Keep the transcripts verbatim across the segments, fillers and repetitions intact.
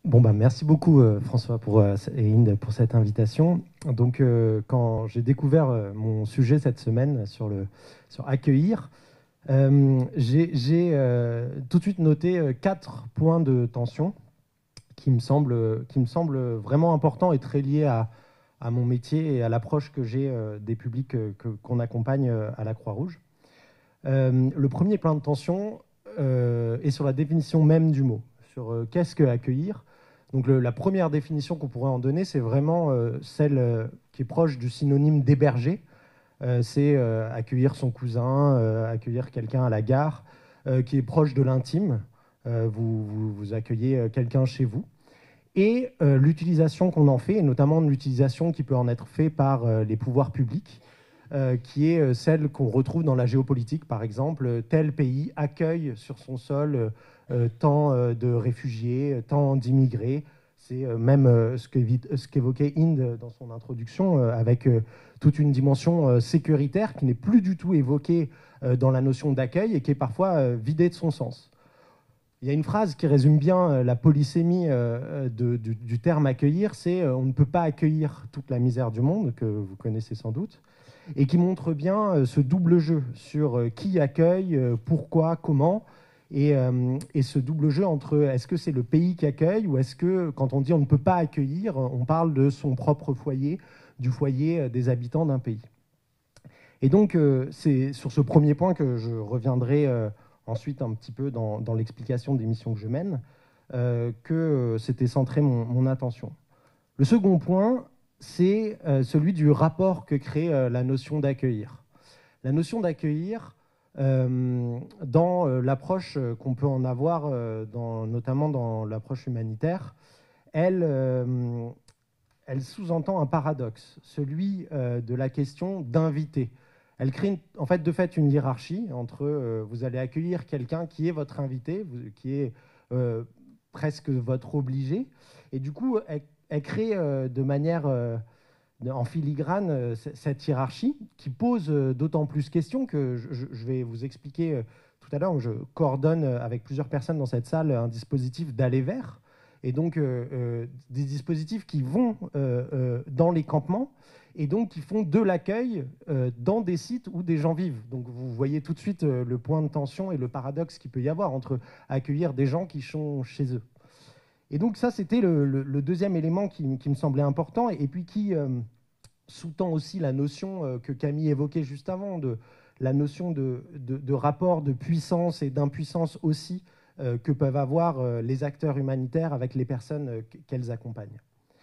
Bon, bah, merci beaucoup euh, François pour, euh, et Inde pour cette invitation. Donc, euh, quand j'ai découvert euh, mon sujet cette semaine sur, le, sur accueillir, euh, j'ai j'ai, euh, tout de suite noté euh, quatre points de tension qui me semblent, qui me semblent vraiment importants et très liés à, à mon métier et à l'approche que j'ai euh, des publics euh, que- qu'on accompagne euh, à la Croix-Rouge. Euh, le premier point de tension euh, est sur la définition même du mot, sur euh, qu'est-ce que accueillir. Donc le- la première définition qu'on pourrait en donner, c'est vraiment euh, celle euh, qui est proche du synonyme d'héberger. Euh, c'est euh, accueillir son cousin, euh, accueillir quelqu'un à la gare, euh, qui est proche de l'intime. Euh, vous, vous- vous accueillez euh, quelqu'un chez vous. Et euh, l'utilisation qu'on en fait, et notamment l'utilisation qui peut en être faite par euh, les pouvoirs publics, euh, qui est euh, celle qu'on retrouve dans la géopolitique, par exemple. Tel pays accueille sur son sol euh, euh, tant euh, de réfugiés, tant d'immigrés. C'est euh, même euh, ce qu'évi- ce qu'évoquait Inde dans son introduction, euh, avec euh, toute une dimension euh, sécuritaire qui n'est plus du tout évoquée euh, dans la notion d'accueil et qui est parfois euh, vidée de son sens. Il y a une phrase qui résume bien euh, la polysémie euh, de- du, du terme accueillir, c'est euh, on ne peut pas accueillir toute la misère du monde, que vous connaissez sans doute, et qui montre bien euh, ce double jeu sur euh, qui accueille, euh, pourquoi, comment, et, euh, et ce double jeu entre est-ce que c'est le pays qui accueille ou est-ce que quand on dit on ne peut pas accueillir, on parle de son propre foyer, du foyer euh, des habitants d'un pays. Et donc euh, c'est sur ce premier point que je reviendrai euh, ensuite un petit peu dans, dans l'explication des missions que je mène, euh, que euh, c'était centré mon, mon attention. Le second point, c'est euh, celui du rapport que crée euh, la notion d'accueillir. La notion d'accueillir, euh, dans euh, l'approche euh, qu'on peut en avoir, euh, dans, notamment dans l'approche humanitaire, elle, euh, elle sous-entend un paradoxe, celui euh, de la question d'inviter. Elle crée une- en fait de fait une hiérarchie entre euh, vous allez accueillir quelqu'un qui est votre invité, vous- qui est euh, presque votre obligé, et du coup elle, elle crée euh, de manière euh, de- en filigrane euh, c- cette hiérarchie qui pose euh, d'autant plus questions que je, je- je vais vous expliquer euh, tout à l'heure. Je coordonne euh, avec plusieurs personnes dans cette salle un dispositif d'aller vers, et donc euh, euh, des dispositifs qui vont euh, euh, dans les campements et donc qui font de l'accueil euh, dans des sites où des gens vivent. Donc vous voyez tout de suite euh, le point de tension et le paradoxe qu'il peut y avoir entre accueillir des gens qui sont chez eux. Et donc ça, c'était le, le- le deuxième élément qui, qui me semblait important et, et puis qui euh, sous-tend aussi la notion euh, que Camille évoquait juste avant, de la notion de, de- de rapport de puissance et d'impuissance aussi euh, que peuvent avoir euh, les acteurs humanitaires avec les personnes euh, qu'elles accompagnent.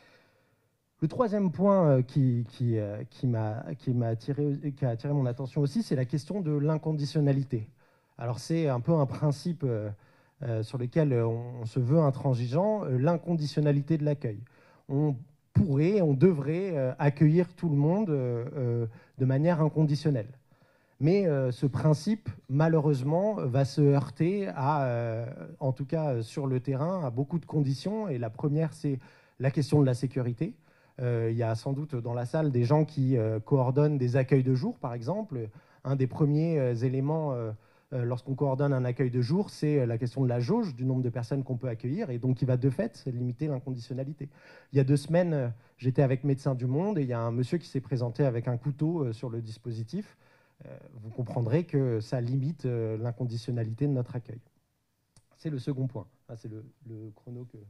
Le troisième point euh, qui, qui, euh, qui m'a qui m'a attiré, qui a attiré mon attention aussi, c'est la question de l'inconditionnalité. Alors c'est un peu un principe euh, euh, sur lequel on, on se veut intransigeant, euh, l'inconditionnalité de l'accueil. On pourrait, on devrait euh, accueillir tout le monde euh, euh, de manière inconditionnelle. Mais euh, ce principe, malheureusement, va se heurter à, euh, en tout cas euh, sur le terrain, à beaucoup de conditions. Et la première, c'est la question de la sécurité. Euh, il y a sans doute dans la salle des gens qui euh, coordonnent des accueils de jour, par exemple. Un des premiers euh, éléments euh, euh, lorsqu'on coordonne un accueil de jour, c'est la question de la jauge, du nombre de personnes qu'on peut accueillir, et donc qui va de fait limiter l'inconditionnalité. Il y a deux semaines, euh, j'étais avec Médecins du Monde, et il y a un monsieur qui s'est présenté avec un couteau euh, sur le dispositif. Euh, vous comprendrez que ça limite euh, l'inconditionnalité de notre accueil. C'est le second point. Ah, c'est le, le chrono que...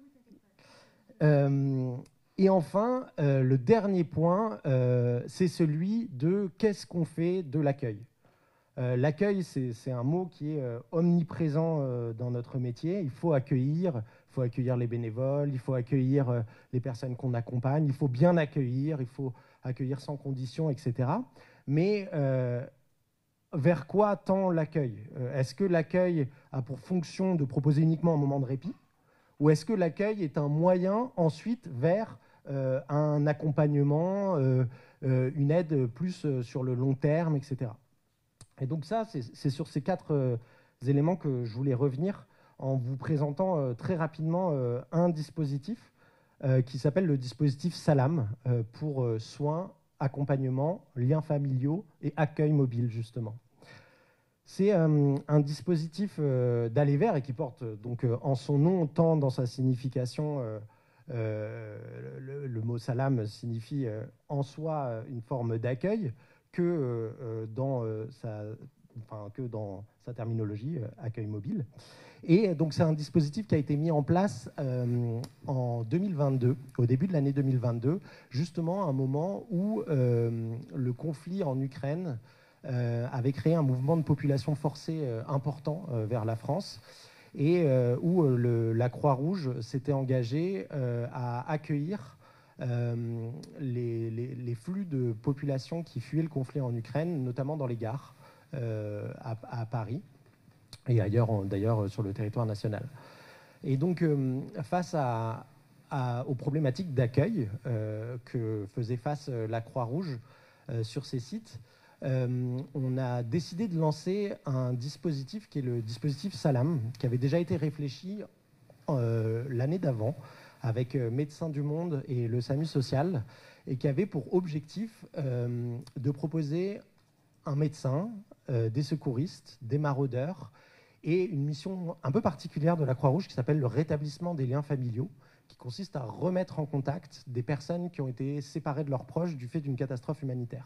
Euh, et enfin, euh, le dernier point, euh, c'est celui de qu'est-ce qu'on fait de l'accueil. Euh, l'accueil, c'est, c'est un mot qui est euh, omniprésent euh, dans notre métier. Il faut accueillir, il faut accueillir les bénévoles, il faut accueillir euh, les personnes qu'on accompagne, il faut bien accueillir, il faut accueillir sans condition, et cetera. Mais euh, vers quoi tend l'accueil? Euh, Est-ce que l'accueil a pour fonction de proposer uniquement un moment de répit? Ou est-ce que l'accueil est un moyen ensuite vers euh, un accompagnement, euh, euh, une aide plus euh, sur le long terme, et cetera. Et donc ça, c'est c'est sur ces quatre euh, éléments que je voulais revenir en vous présentant euh, très rapidement euh, un dispositif euh, qui s'appelle le dispositif SALAM euh, pour euh, soins, accompagnement, liens familiaux et accueil mobile, justement. C'est euh, un dispositif euh, d'aller vers et qui porte donc euh, en son nom tant dans sa signification. Euh, euh, le, le mot salam signifie euh, en soi une forme d'accueil que, euh, dans, euh, sa, enfin, que dans sa terminologie, euh, accueil mobile. Et donc c'est un dispositif qui a été mis en place euh, en deux mille vingt-deux, au début de l'année deux mille vingt-deux, justement à un moment où euh, le conflit en Ukraine euh, avait créé un mouvement de population forcée euh, important euh, vers la France, et euh, où euh, le, la Croix-Rouge s'était engagée euh, à accueillir euh, les, les, les flux de population qui fuyaient le conflit en Ukraine, notamment dans les gares euh, à, à Paris et ailleurs, d'ailleurs, sur le territoire national. Et donc, euh, face à, à, aux problématiques d'accueil euh, que faisait face la Croix-Rouge euh, sur ces sites, euh, on a décidé de lancer un dispositif qui est le dispositif Salam, qui avait déjà été réfléchi euh, l'année d'avant avec euh, Médecins du Monde et le SAMU social, et qui avait pour objectif euh, de proposer un médecin, euh, des secouristes, des maraudeurs, et une mission un peu particulière de la Croix-Rouge qui s'appelle le rétablissement des liens familiaux, qui consiste à remettre en contact des personnes qui ont été séparées de leurs proches du fait d'une catastrophe humanitaire.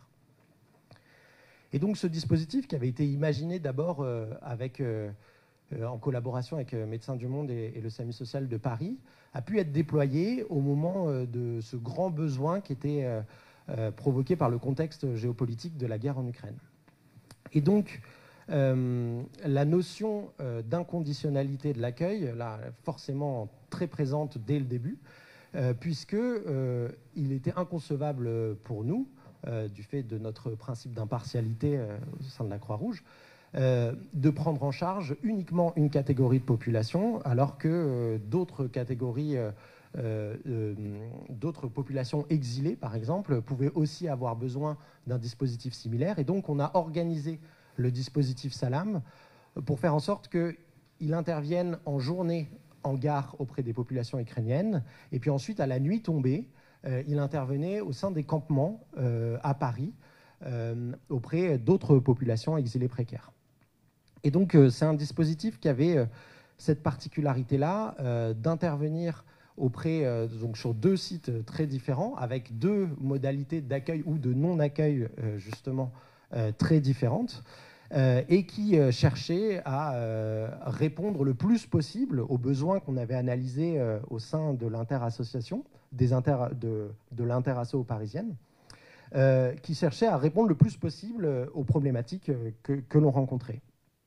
Et donc ce dispositif, qui avait été imaginé d'abord euh, avec, euh, euh, en collaboration avec euh, Médecins du Monde et, et le SAMU social de Paris, a pu être déployé au moment euh, de ce grand besoin qui était euh, euh, provoqué par le contexte géopolitique de la guerre en Ukraine. Et donc, Euh, la notion euh, d'inconditionnalité de l'accueil, là, forcément très présente dès le début, euh, puisque euh, il était inconcevable pour nous, euh, du fait de notre principe d'impartialité euh, au sein de la Croix-Rouge, euh, de prendre en charge uniquement une catégorie de population, alors que euh, d'autres catégories, euh, euh, d'autres populations exilées, par exemple, pouvaient aussi avoir besoin d'un dispositif similaire. Et donc, on a organisé le dispositif Salam pour faire en sorte qu'il intervienne en journée en gare auprès des populations ukrainiennes, et puis ensuite, à la nuit tombée, euh, il intervenait au sein des campements euh, à Paris euh, auprès d'autres populations exilées précaires. Et donc, euh, c'est un dispositif qui avait euh, cette particularité-là euh, d'intervenir auprès, euh, donc sur deux sites très différents, avec deux modalités d'accueil ou de non-accueil, euh, justement, Euh, très différentes, euh, et qui euh, cherchait à euh, répondre le plus possible aux besoins qu'on avait analysés euh, au sein de l'interassociation, des inter, de, de l'interasso parisienne, euh, qui cherchait à répondre le plus possible aux problématiques que, que l'on rencontrait.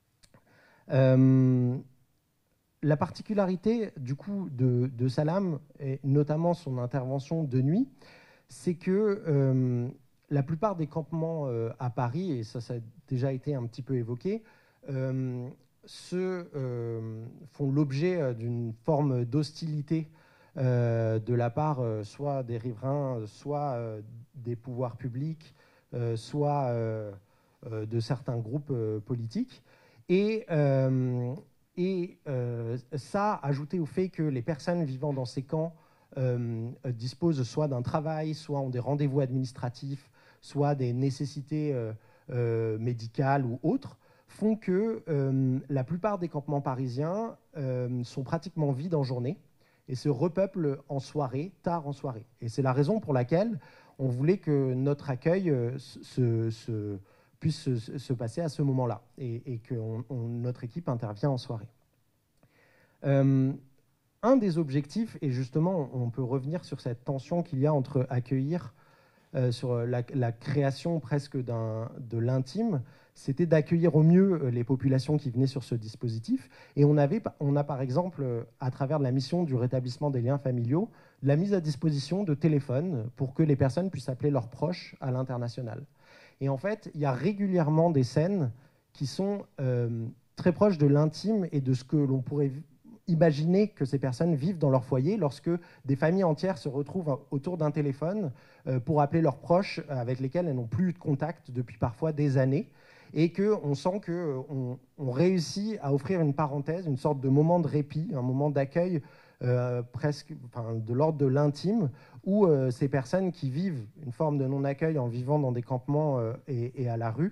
Euh, la particularité du coup de, de Salam, et notamment son intervention de nuit, c'est que euh, la plupart des campements euh, à Paris, et ça, ça a déjà été un petit peu évoqué, euh, se, euh, font l'objet euh, d'une forme d'hostilité euh, de la part euh, soit des riverains, soit euh, des pouvoirs publics, euh, soit euh, euh, de certains groupes euh, politiques. Et, euh, et euh, ça, ajouté au fait que les personnes vivant dans ces camps euh, disposent soit d'un travail, soit ont des rendez-vous administratifs, soit des nécessités euh, euh, médicales ou autres, font que euh, la plupart des campements parisiens euh, sont pratiquement vides en journée et se repeuplent en soirée, tard en soirée. Et c'est la raison pour laquelle on voulait que notre accueil euh, se, se, puisse se, se passer à ce moment-là, et, et que on, on, notre équipe intervient en soirée. Euh, un des objectifs, et justement on peut revenir sur cette tension qu'il y a entre accueillir, Euh, sur la, la création presque de l'intime, c'était d'accueillir au mieux les populations qui venaient sur ce dispositif. Et on, avait, on a par exemple, à travers la mission du rétablissement des liens familiaux, la mise à disposition de téléphones pour que les personnes puissent appeler leurs proches à l'international. Et en fait, il y a régulièrement des scènes qui sont euh, très proches de l'intime et de ce que l'on pourrait imaginer que ces personnes vivent dans leur foyer lorsque des familles entières se retrouvent autour d'un téléphone euh, pour appeler leurs proches avec lesquels elles n'ont plus eu de contact depuis parfois des années, et qu'on sent qu'on on réussit à offrir une parenthèse, une sorte de moment de répit, un moment d'accueil euh, presque enfin, de l'ordre de l'intime, où euh, ces personnes qui vivent une forme de non-accueil en vivant dans des campements euh, et, et à la rue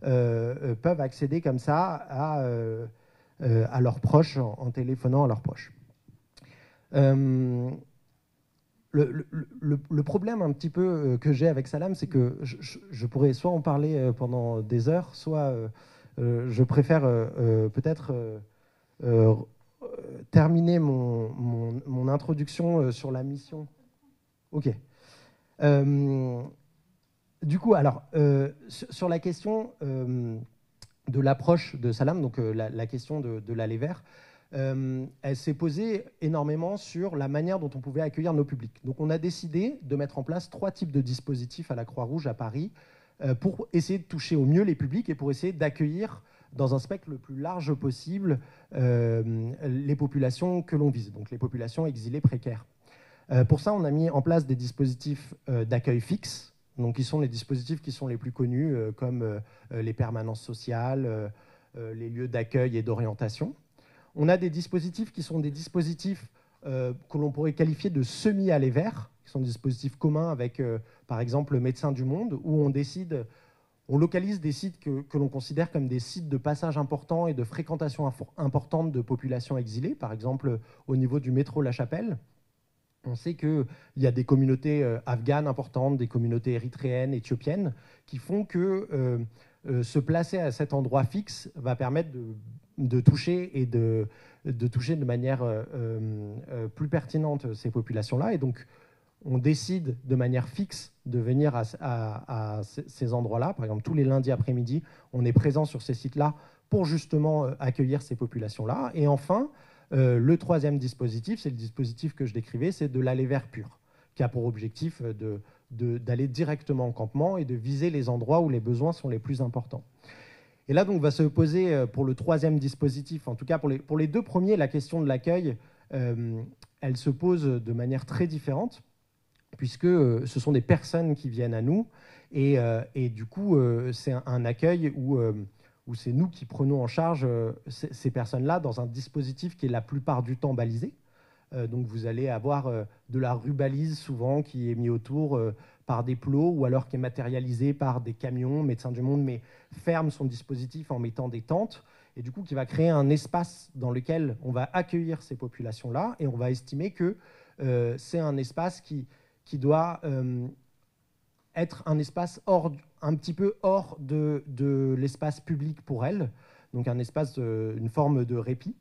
euh, peuvent accéder comme ça à, euh, euh, à leurs proches en, en téléphonant à leurs proches. Euh, le, le, le, le problème un petit peu que j'ai avec Salam, c'est que je, je, je pourrais soit en parler pendant des heures, soit euh, euh, je préfère euh, peut-être euh, euh, terminer mon, mon, mon introduction sur la mission. Ok. Euh, du coup, alors, euh, sur la question euh, de l'approche de Salam, donc euh, la, la question de, de l'aller vers, euh, elle s'est posée énormément sur la manière dont on pouvait accueillir nos publics. Donc on a décidé de mettre en place trois types de dispositifs à la Croix-Rouge à Paris euh, pour essayer de toucher au mieux les publics et pour essayer d'accueillir dans un spectre le plus large possible euh, les populations que l'on vise, donc les populations exilées précaires. Euh, pour ça, on a mis en place des dispositifs euh, d'accueil fixe, donc qui sont les dispositifs qui sont les plus connus, euh, comme euh, les permanences sociales, euh, euh, les lieux d'accueil et d'orientation. On a des dispositifs qui sont des dispositifs euh, que l'on pourrait qualifier de semi-aller vers, qui sont des dispositifs communs avec, euh, par exemple, le Médecins du Monde, où on décide, on localise des sites que, que l'on considère comme des sites de passage importants et de fréquentation importante de populations exilées, par exemple au niveau du métro La Chapelle. On sait qu'il y a des communautés euh, afghanes importantes, des communautés érythréennes, éthiopiennes, qui font que euh, euh, se placer à cet endroit fixe va permettre de, de toucher et de, de toucher de manière euh, euh, plus pertinente ces populations-là. Et donc, on décide de manière fixe de venir à, à, à ces endroits-là. Par exemple, tous les lundis après-midi, on est présent sur ces sites-là pour justement euh, accueillir ces populations-là. Et enfin, Euh, le troisième dispositif, c'est le dispositif que je décrivais, c'est de l'aller vers pur, qui a pour objectif de, de, d'aller directement en campement et de viser les endroits où les besoins sont les plus importants. Et là, donc, va se poser pour le troisième dispositif, en tout cas pour les, pour les deux premiers, la question de l'accueil, euh, elle se pose de manière très différente, puisque euh, ce sont des personnes qui viennent à nous, et, euh, et du coup, euh, c'est un, un accueil où... Euh, où c'est nous qui prenons en charge euh, ces, ces personnes-là dans un dispositif qui est la plupart du temps balisé. Euh, donc vous allez avoir euh, de la rubalise souvent qui est mis autour euh, par des plots ou alors qui est matérialisé par des camions. Médecins du Monde mais ferme son dispositif en mettant des tentes et du coup qui va créer un espace dans lequel on va accueillir ces populations-là et on va estimer que euh, c'est un espace qui, qui doit... Euh, être un espace hors, un petit peu hors de, de l'espace public pour elles, donc un espace, de, une forme de répit.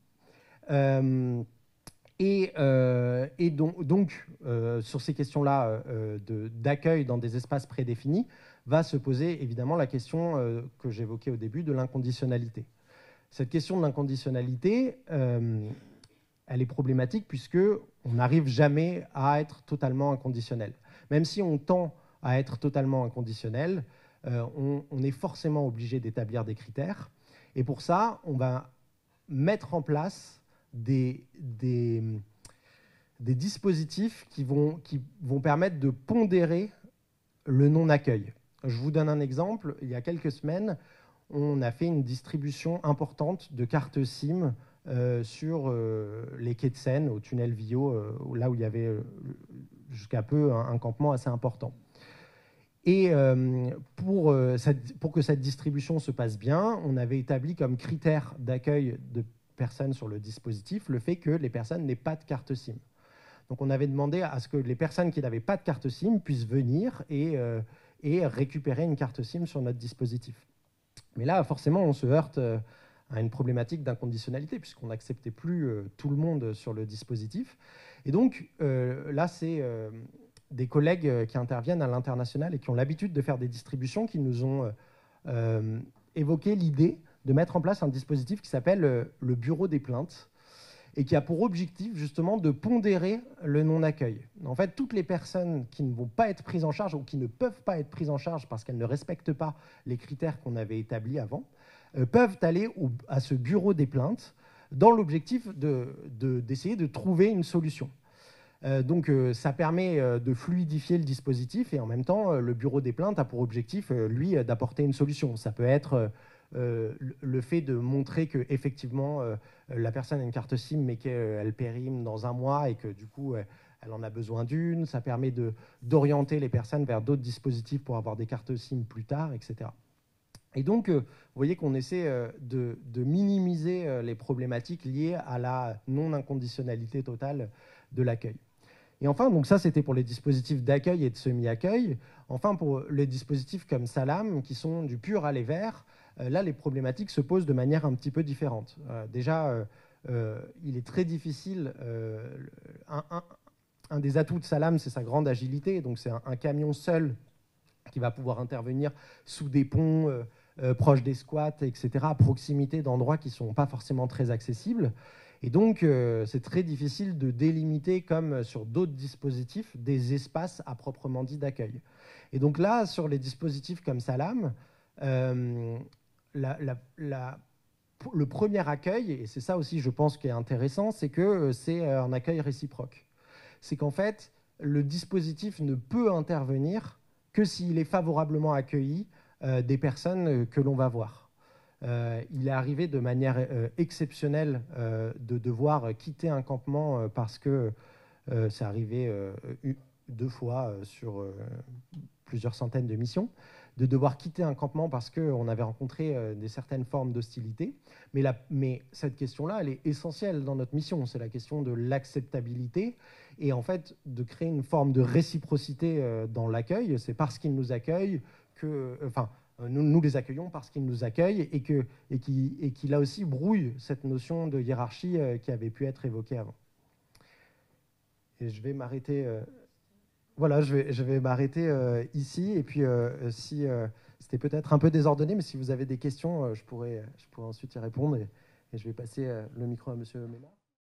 Euh, et, euh, et donc, donc euh, sur ces questions-là euh, d'accueil dans des espaces prédéfinis, va se poser évidemment la question euh, que j'évoquais au début de l'inconditionnalité. Cette question de l'inconditionnalité, euh, elle est problématique puisqu'on n'arrive jamais à être totalement inconditionnel. Même si on tend à être totalement inconditionnel, euh, on, on est forcément obligé d'établir des critères. Et pour ça, on va mettre en place des, des, des dispositifs qui vont, qui vont permettre de pondérer le non-accueil. Je vous donne un exemple. Il y a quelques semaines, on a fait une distribution importante de cartes SIM euh, sur euh, les quais de Seine, au tunnel Villot, euh, là où il y avait euh, jusqu'à peu un, un campement assez important. Et euh, pour, euh, cette, pour que cette distribution se passe bien, on avait établi comme critère d'accueil de personnes sur le dispositif le fait que les personnes n'aient pas de carte SIM. Donc on avait demandé à ce que les personnes qui n'avaient pas de carte SIM puissent venir et, euh, et récupérer une carte SIM sur notre dispositif. Mais là, forcément, on se heurte à une problématique d'inconditionnalité puisqu'on n'acceptait plus euh, tout le monde sur le dispositif. Et donc euh, là, c'est... Euh, des collègues qui interviennent à l'international et qui ont l'habitude de faire des distributions qui nous ont euh, évoqué l'idée de mettre en place un dispositif qui s'appelle euh, le bureau des plaintes et qui a pour objectif justement de pondérer le non-accueil. En fait, toutes les personnes qui ne vont pas être prises en charge ou qui ne peuvent pas être prises en charge parce qu'elles ne respectent pas les critères qu'on avait établis avant, euh, peuvent aller au, à ce bureau des plaintes dans l'objectif de, de, d'essayer de trouver une solution. Euh, donc euh, ça permet euh, de fluidifier le dispositif et en même temps, euh, le bureau des plaintes a pour objectif, euh, lui, euh, d'apporter une solution. Ça peut être euh, le fait de montrer qu'effectivement, euh, la personne a une carte SIM mais qu'elle périme dans un mois et que du coup, euh, elle en a besoin d'une. Ça permet de, d'orienter les personnes vers d'autres dispositifs pour avoir des cartes SIM plus tard, et cetera. Et donc, euh, vous voyez qu'on essaie euh, de, de minimiser euh, les problématiques liées à la non-inconditionnalité totale de l'accueil. Et enfin, donc ça c'était pour les dispositifs d'accueil et de semi-accueil. Enfin, pour les dispositifs comme Salam, qui sont du pur aller vers, euh, là les problématiques se posent de manière un petit peu différente. Euh, déjà, euh, euh, il est très difficile, euh, un, un, un des atouts de Salam, c'est sa grande agilité, donc c'est un, un camion seul qui va pouvoir intervenir sous des ponts, euh, euh, proches des squats, et cetera, à proximité d'endroits qui ne sont pas forcément très accessibles. Et donc, euh, c'est très difficile de délimiter, comme sur d'autres dispositifs, des espaces à proprement dit d'accueil. Et donc là, sur les dispositifs comme Salam, euh, la, la, la, le premier accueil, et c'est ça aussi, je pense, qui est intéressant, c'est que c'est un accueil réciproque. C'est qu'en fait, le dispositif ne peut intervenir que s'il est favorablement accueilli euh, des personnes que l'on va voir. Euh, il est arrivé de manière euh, exceptionnelle euh, de devoir quitter un campement euh, parce que euh, c'est arrivé euh, deux fois euh, sur euh, plusieurs centaines de missions, de devoir quitter un campement parce qu'on avait rencontré euh, des certaines formes d'hostilité. Mais, la, mais cette question-là, elle est essentielle dans notre mission. C'est la question de l'acceptabilité et en fait de créer une forme de réciprocité euh, dans l'accueil. C'est parce qu'ils nous accueillent que... Euh, enfin, nous, nous les accueillons parce qu'ils nous accueillent et qu'il et qui, et qui, là aussi, brouille cette notion de hiérarchie euh, qui avait pu être évoquée avant. Et je vais m'arrêter... Euh, voilà, je vais, je vais m'arrêter euh, ici. Et puis, euh, si euh, c'était peut-être un peu désordonné, mais si vous avez des questions, euh, je, pourrais, je pourrais ensuite y répondre. Et, et je vais passer euh, le micro à Monsieur Ménard.